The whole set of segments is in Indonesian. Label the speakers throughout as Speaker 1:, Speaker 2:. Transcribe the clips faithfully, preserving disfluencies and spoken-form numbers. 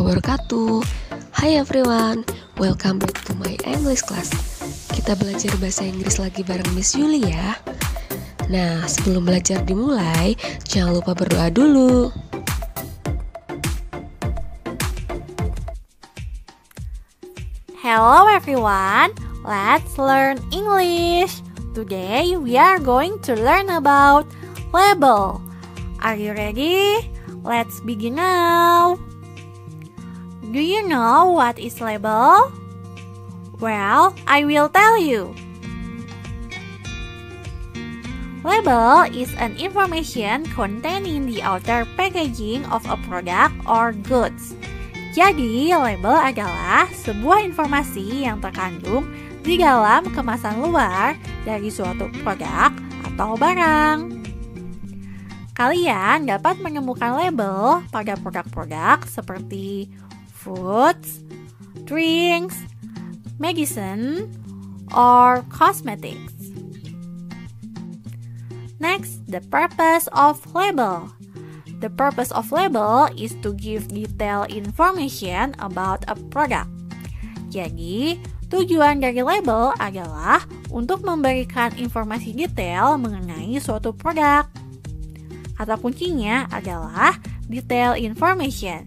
Speaker 1: wabarakatuh. Hi everyone, welcome back to my English class. Kita belajar bahasa Inggris lagi bareng Miss Yuli ya. Nah, sebelum belajar dimulai, jangan lupa berdoa dulu.
Speaker 2: Hello everyone, let's learn English. Today we are going to learn about label. Are you ready? Let's begin now. Do you know what is label? Well, I will tell you. Label is an information contained in the outer packaging of a product or goods. Jadi, label adalah sebuah informasi yang terkandung di dalam kemasan luar dari suatu produk atau barang. Kalian dapat menemukan label pada produk-produk seperti foods, drinks, medicine, or cosmetics. Next, the purpose of label. The purpose of label is to give detailed information about a product. Jadi, tujuan dari label adalah untuk memberikan informasi detail mengenai suatu produk. Kata kuncinya adalah detailed information.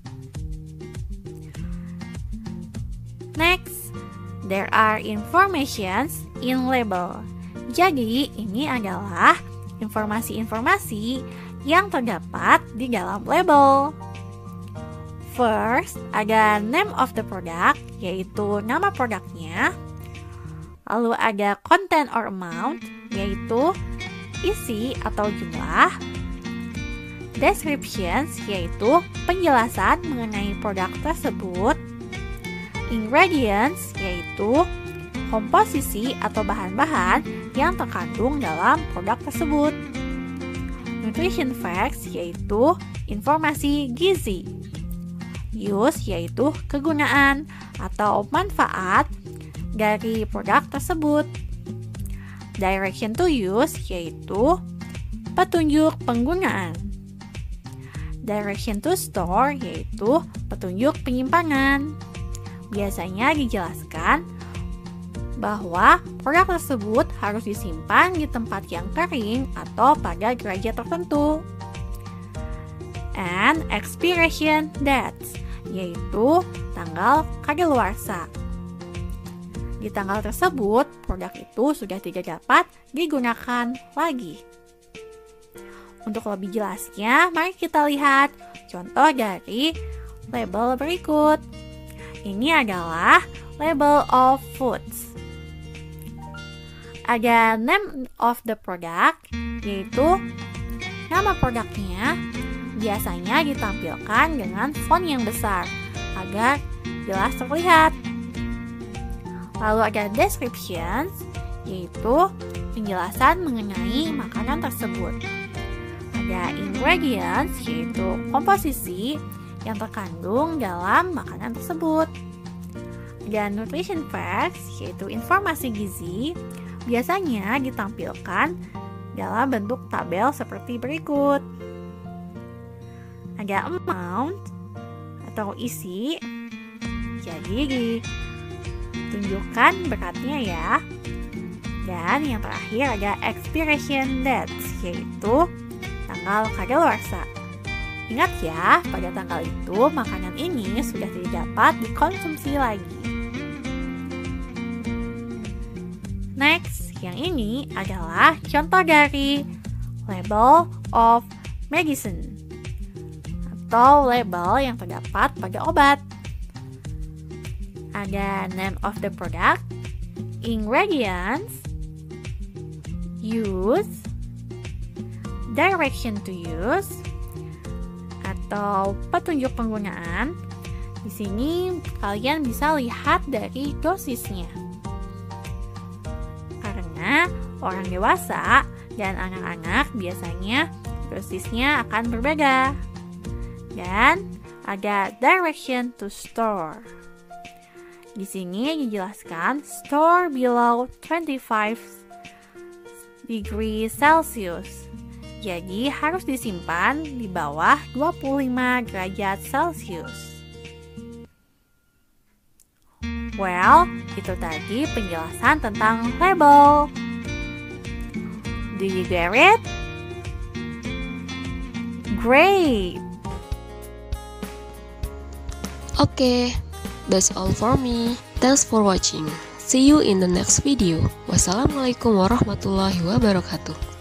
Speaker 2: Next, there are informations in label. Jadi, ini adalah informasi-informasi yang terdapat di dalam label. First, ada name of the product, yaitu nama produknya. Lalu ada content or amount, yaitu isi atau jumlah. Descriptions, yaitu penjelasan mengenai produk tersebut. Ingredients, yaitu komposisi atau bahan-bahan yang terkandung dalam produk tersebut. Nutrition facts, yaitu informasi gizi. Use, yaitu kegunaan atau manfaat dari produk tersebut. Direction to use, yaitu petunjuk penggunaan. Direction to store, yaitu petunjuk penyimpanan. Biasanya dijelaskan bahwa produk tersebut harus disimpan di tempat yang kering atau pada derajat tertentu. And expiration dates, yaitu tanggal kadaluarsa. Di tanggal tersebut, produk itu sudah tidak dapat digunakan lagi. Untuk lebih jelasnya, mari kita lihat contoh dari label berikut. Ini adalah label of foods. Ada name of the product, yaitu nama produknya biasanya ditampilkan dengan font yang besar agar jelas terlihat. Lalu ada descriptions, yaitu penjelasan mengenai makanan tersebut. Ada ingredients, yaitu komposisi yang terkandung dalam makanan tersebut. Dan nutrition facts, yaitu informasi gizi, biasanya ditampilkan dalam bentuk tabel seperti berikut. Ada amount atau isi, jadi ditunjukkan beratnya ya. Dan yang terakhir ada expiration dates, yaitu tanggal kadaluarsa. Ingat ya, pada tanggal itu makanan ini sudah tidak dapat dikonsumsi lagi. Next, yang ini adalah contoh dari label of medicine atau label yang terdapat pada obat. Ada name of the product, ingredients, use, direction to use, atau petunjuk penggunaan. Di sini kalian bisa lihat dari dosisnya. Karena orang dewasa dan anak-anak biasanya dosisnya akan berbeda. Dan ada direction to store. Di sini dijelaskan store below twenty-five degree Celsius. Jadi harus disimpan di bawah dua puluh lima derajat Celcius. Well, itu tadi penjelasan tentang label. Do you get it? Great!
Speaker 1: Okay, that's all for me. Thanks for watching. See you in the next video. Wassalamualaikum warahmatullahi wabarakatuh.